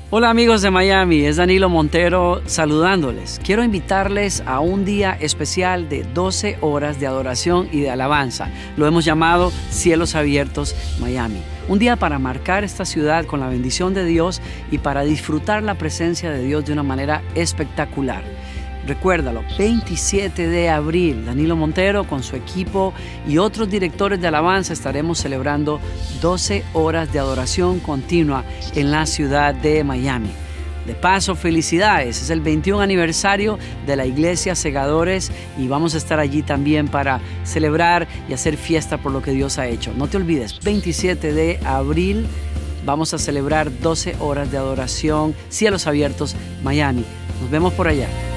Hola amigos de Miami, es Danilo Montero saludándoles. Quiero invitarles a un día especial de 12 horas de adoración y de alabanza. Lo hemos llamado Cielos Abiertos Miami. Un día para marcar esta ciudad con la bendición de Dios y para disfrutar la presencia de Dios de una manera espectacular. Recuérdalo, 27 de abril, Danilo Montero con su equipo y otros directores de alabanza estaremos celebrando 12 horas de adoración continua en la ciudad de Miami. De paso, felicidades, es el 21 aniversario de la Iglesia Segadores y vamos a estar allí también para celebrar y hacer fiesta por lo que Dios ha hecho. No te olvides, 27 de abril vamos a celebrar 12 horas de adoración, Cielos Abiertos, Miami. Nos vemos por allá.